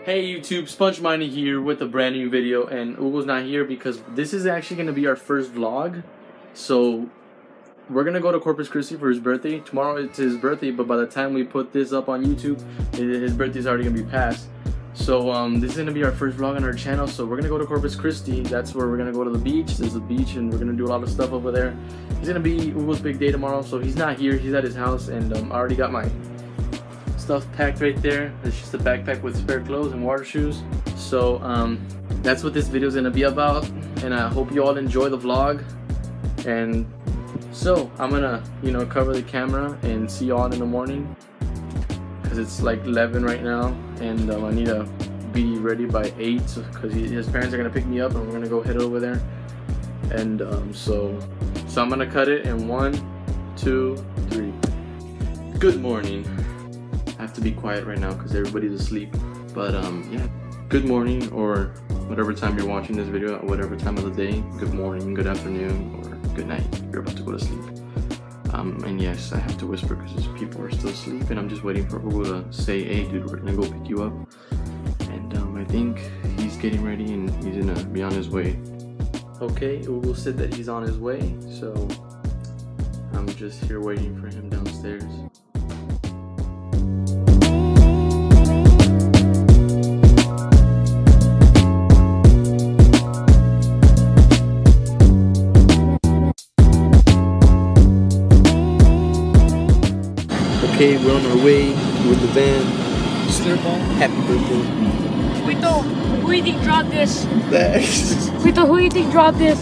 Hey YouTube, SpongeMiney here with a brand new video, and Hugo's not here because this is actually going to be our first vlog. So we're going to go to Corpus Christi for his birthday. Tomorrow it's his birthday, but by the time we put this up on YouTube, his birthday's already going to be past. So this is going to be our first vlog on our channel. So we're going to go to Corpus Christi. That's where we're going to go to the beach. There's a beach and we're going to do a lot of stuff over there. It's going to be Hugo's big day tomorrow, so he's not here. He's at his house, and I already got my stuff packed right there. It's just a backpack with spare clothes and water shoes. So that's what this video is gonna be about, and I hope you all enjoy the vlog. And so I'm gonna cover the camera and see you all in the morning because it's like 11 right now, and I need to be ready by 8 because his parents are gonna pick me up and we're gonna go head over there. And so I'm gonna cut it in 1, 2, 3. Good morning. I have to be quiet right now because everybody's asleep, but yeah, good morning, or whatever time you're watching this video, at whatever time of the day. Good morning, good afternoon, or good night. You're about to go to sleep. And yes, I have to whisper because people are still asleep, and I'm just waiting for Hugo to say, hey dude, we're gonna go pick you up. And I think he's getting ready and he's gonna be on his way. Okay, Hugo said that he's on his way, so I'm just here waiting for him downstairs. Okay, we're on our way with the van. Happy birthday. Wait though, who do you think dropped this? Thanks. Wait though, who do you think dropped this?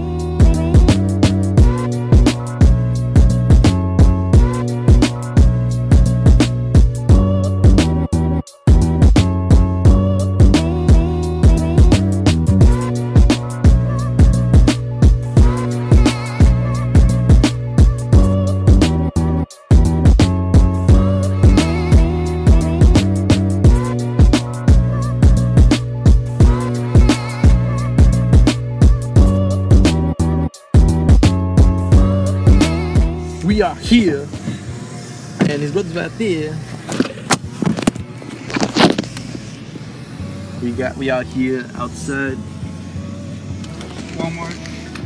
We are here, and his brother's right there. We out here outside Walmart.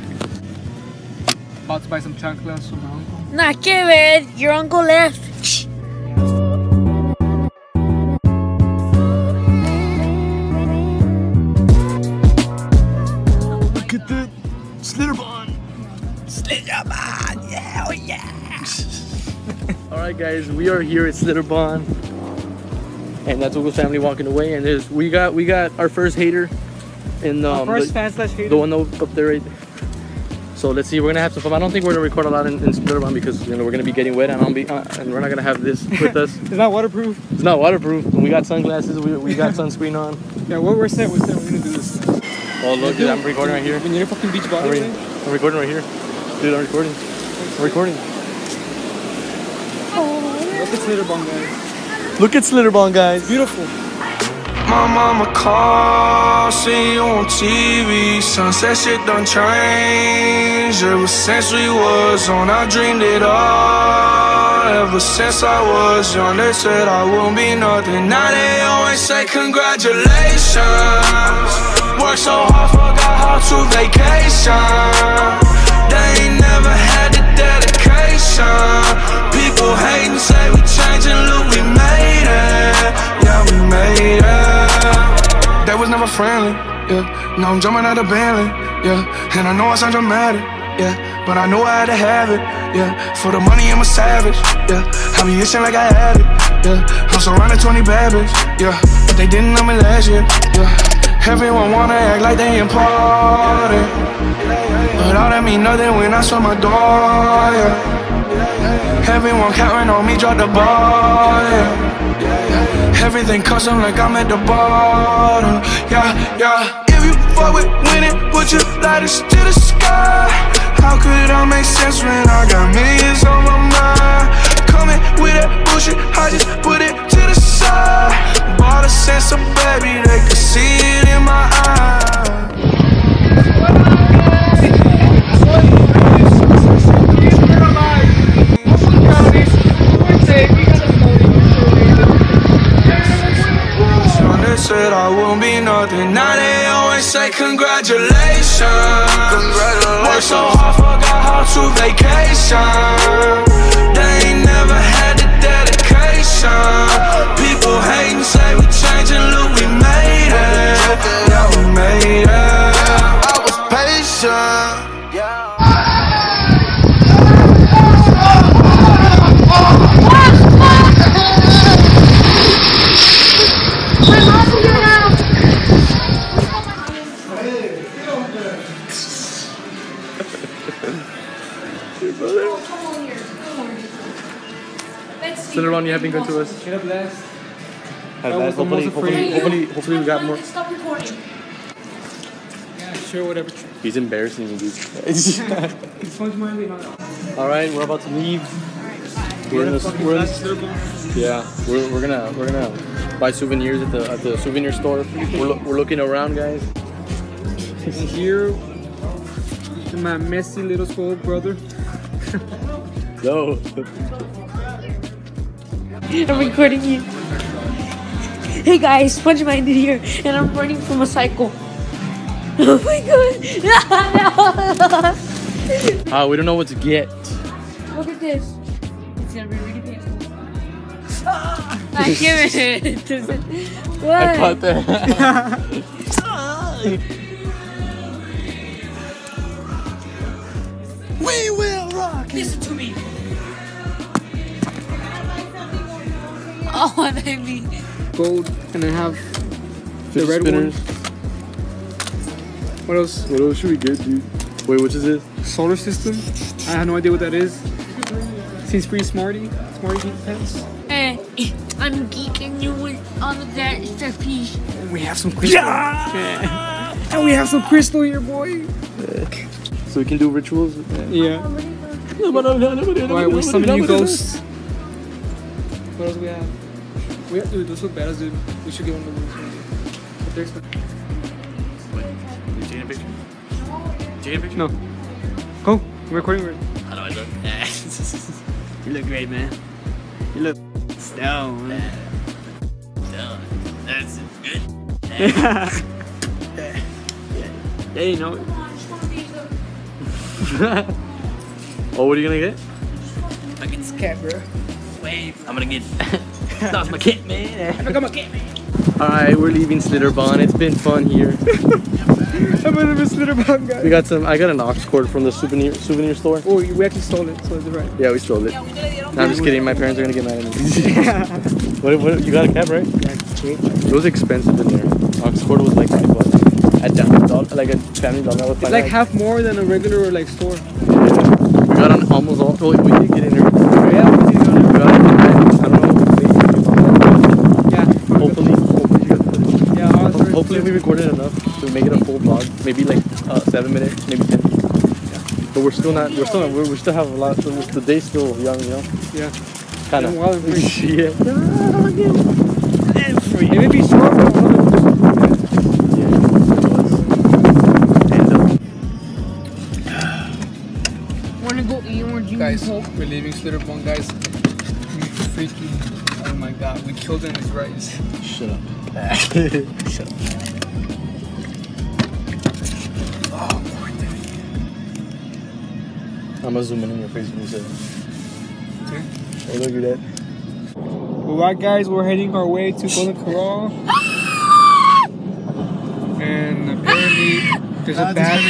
About to buy some chocolates from my uncle. Nah, que ver, your uncle left. Look at the Slitterbahn. Slitterbahn, yeah, oh yeah. Alright guys, we are here at Slitterbahn, and that's Hugo's family walking away, and we got our first hater in first fan slash hater. The one up there right there. So let's see, we're gonna have some fun. I don't think we're gonna record a lot in Slitterbahn because we're gonna be getting wet, and we're not gonna have this with us. It's not waterproof. It's not waterproof. And we got sunglasses, we got sunscreen on. Yeah, we're set, we're gonna do this. Oh look, dude, I'm recording right here. We need a fucking beach body. I'm recording right here. Dude, I'm recording. I'm recording. Look at Slitterbahn, guys. Look at Slitterbahn, guys. Beautiful. My mama called, see you on TV. Sunset shit done changed. Ever since we was on, I dreamed it all. Ever since I was young, they said I wouldn't be nothing. Now they always say congratulations. Worked so hard, forgot how to vacation. They ain't never had the dedication. People hate and say we changing, look, we made it. Yeah, we made it. They was never friendly, yeah. Now I'm jumping out of Bentley, yeah. And I know I sound dramatic, yeah. But I know I had to have it, yeah. For the money, I'm a savage, yeah. I be itching like I had it, yeah. I'm surrounded 20 bad bitches, yeah. But they didn't know me last year, yeah. Everyone wanna act like they important, but all that mean nothing when I saw my door, yeah. Everyone counting on me, drop the ball, yeah. Everything custom like I'm at the bottom, yeah, yeah. If you fuck with winning, put your lighters to the sky. How could I make sense when I got millions on my mind? Coming with that bullshit, I just put it to the side. Bought a sense of baby, they could see it in my eyes. said congratulations. Worked so hard, forgot how to vacation. They ain't never had the dedication. People hating, say we changing, look, we made it. Yeah, we made it. I was patient. Cinnabon, you have been good to us. Get up last. Hopefully we got more. Stop recording. Yeah, sure, whatever. He's embarrassing me, dude. Sponge my leave. All right, we're about to leave. We're gonna buy souvenirs at the souvenir store. We're looking around, guys. And here, my messy little spoiled brother. No. I'm recording you. Hey guys, Sponge Minded here, and I'm running from a cycle. Oh my god! We don't know what to get. Look at this. It's gonna be really painful. I give it. What? I caught that. We will rock. Listen to me. Oh, what I mean. Gold, and I have the red spinners. one. What else? What else should we get, dude? Wait, which is it? Solar system. I have no idea what that is. Seems pretty smarty geek pants. Hey, I'm geeking you with all of that stuff, piece. We have some crystal. Yeah. And we have some crystal here, boy. So we can do rituals? Yeah. Alright, we summon you ghosts. What else we have? Dude, those look badass, dude. We should get one of those. But they're expensive. Wait, are you taking a picture? Taking a picture? No. Go. I'm recording already. How do I look? You look great, man. You look stoned. That's good. Yeah, you know. Oh, what are you gonna get? Fucking cat, bro. Wave. I'm gonna get. That's my kit, man. I got my cat, man. Alright, we're leaving Slitterbond. It's been fun here. I'm gonna miss Slitterbond, guys. We got some. I got an aux cord from the souvenir store. Oh, we actually stole it, so it's right. Yeah, we stole it. No, I'm just kidding. My parents are gonna get mad at me. What? You got a cap, right? It was expensive in there. Aux cord was like $5. At like a Family Dollar was $5. It's like half more than a regular like store. Yeah. We got on almost all. Oh, we did get in there. Yeah, we did. We got it. I don't know. Yeah. Hopefully you got the footage. Yeah. Hopefully we recorded enough to make it a full vlog. Maybe like 7 minutes, maybe 10. Yeah. But we still have a lot. The day's still young, you know. Yeah. Kind of. Wild and free. Yeah. And free. It may be short, but Wanna go eat or do you guys, hope? we're leaving Slitterbond, guys. We freaking, oh my god, we killed him his rights. Shut up. Shut up. Oh, poor thing. I'm gonna zoom in your face when you say it. Okay. Hey, look at that. Alright, guys, we're heading our way to Golden Corral. And apparently, there's a bad.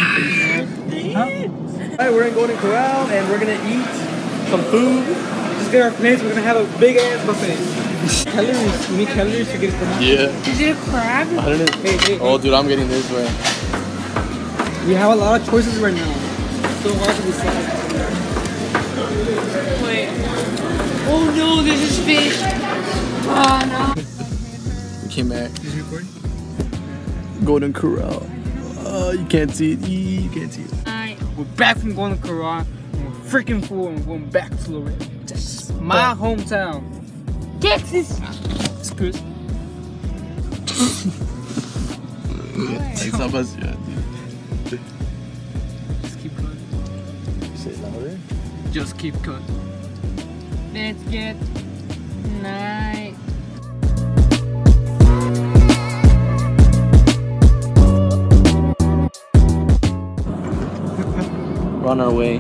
Alright, we're in Golden Corral and we're gonna eat some food. Just get our plates, we're gonna have a big ass buffet. Calories, you need calories to get it from. Yeah. Is it a crab? Hey. Oh, dude, I'm getting this way. We have a lot of choices right now. It's so hard to decide. Wait. Oh no, this is fish. Oh no. We came back. Is it recording? Golden Corral. Oh, you can't see it. You can't see it. Alright. We're back from Golden Corral. And we're freaking full and we're going back to Laredo, Texas. My hometown. Texas. It's good. It's not us yet. Just keep cutting. Say it louder. Just keep cutting. Let's get night. We're on our way.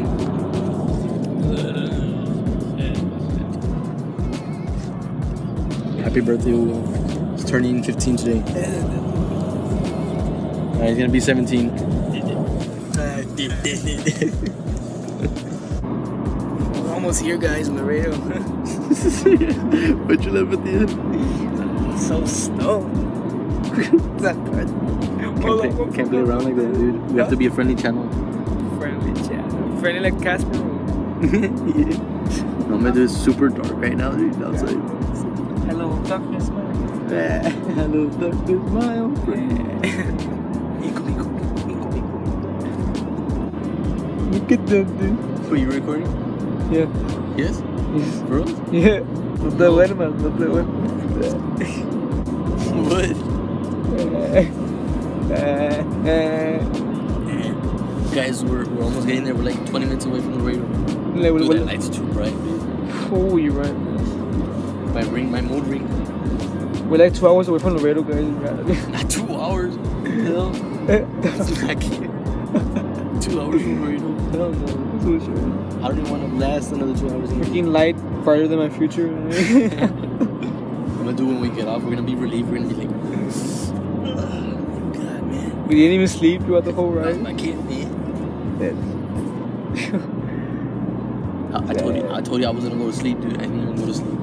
Happy birthday, Hugo. He's turning 15 today. He's gonna be 17. We're almost here, guys, on the radio. What'd you live at the end? So stoned. Can't play around like that, dude. We have to be a friendly channel. Friendly chat. Friendly like Casper. Yeah. I'm gonna do it super dark right now, dude. Outside. Hello, darkness, man. Hello, darkness, my old friend. Look at that, dude. Were you recording? Yeah. Yes? Bro? Yeah. No te duermas, no te duermas. What? Guys, we're almost getting there. We're like 20 minutes away from the radio. Dude, that light's too bright, dude. Oh, you're right. My mood ring. We're like 2 hours away from Laredo, guys. Not 2 hours. Hell. I can't. 2 hours from Laredo. Hell no. So sure. I don't even want to last another 2 hours. Freaking light brighter than my future. I'm gonna do when we get off. We're gonna be relieved. We're gonna be like, God, man. We didn't even sleep throughout the whole ride. I can't, man. I told you I was gonna go to sleep, dude. I didn't even go to sleep.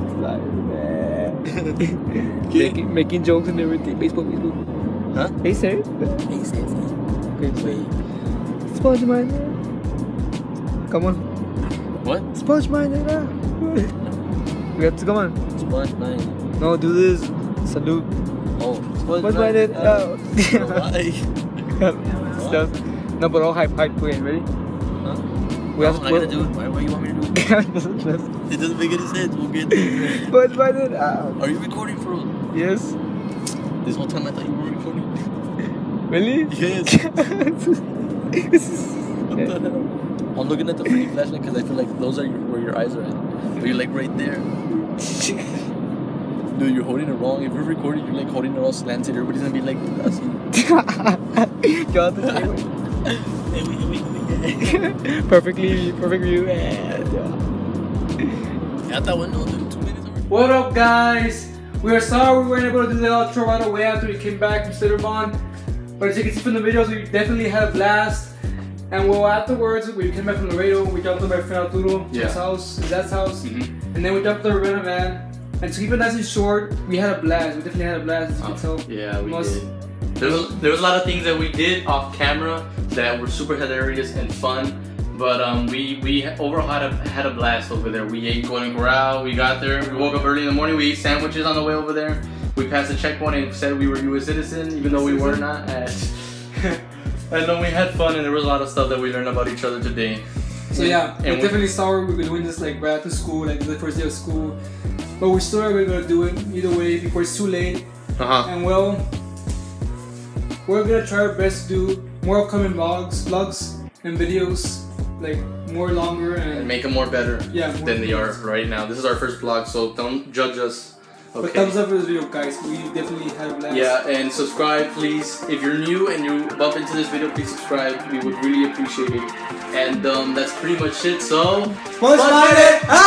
Making jokes and everything. Baseball. Huh? Hey, sir. Hey, say. Okay, wait. Sponge mine. Come on. What? Sponge mine. We have to come on. Sponge mine. No, do this. Salute. Oh, Sponge mine. No, but all hype. Okay, ready? Huh? We have to. I gotta do it. Why you want me to do it? It doesn't make any sense. We'll get there. Sponge mine out. Are you recording for? Yes. This whole time I thought you were recording. Really? Yes. What the hell? I'm looking at the pretty flashlight because I feel like those are where your eyes are at. But you're like right there. Dude, you're holding it wrong. If you're recording, you're like holding it all slanted. Everybody's gonna be like, that's Got the perfect view. Yeah, that one, no, 2 minutes already. What up, guys? We are sorry we weren't able to do the outro right away after we came back from Stitterbond. But as you can see from the videos, we definitely had a blast. And well, afterwards, we came back from Laredo. We dropped off my friend Arturo to his house, his dad's house. And then we dropped the Ravenna van. And to keep it nice and short, we had a blast. We definitely had a blast, as you can tell. Yeah, we did. There was a lot of things that we did off camera that were super hilarious and fun. But we overall had a blast over there. We ate Golden Corral. We got there. We woke up early in the morning. We ate sandwiches on the way over there. We passed the checkpoint and said we were U.S. citizens, even though we were not. And then we had fun, and there was a lot of stuff that we learned about each other today. So yeah, we're definitely sorry we've been doing this like right after school, like the first day of school. But we're still gonna do it either way before it's too late. And well, we're gonna try our best to do more upcoming vlogs and videos, like more longer and make them more better than they are right now. This is our first vlog, so don't judge us. Okay. But thumbs up for this video, guys. We definitely had a blast. Yeah, and subscribe, please. If you're new and you bump into this video, please subscribe. We would really appreciate it. And that's pretty much it. So, Sponge-minded!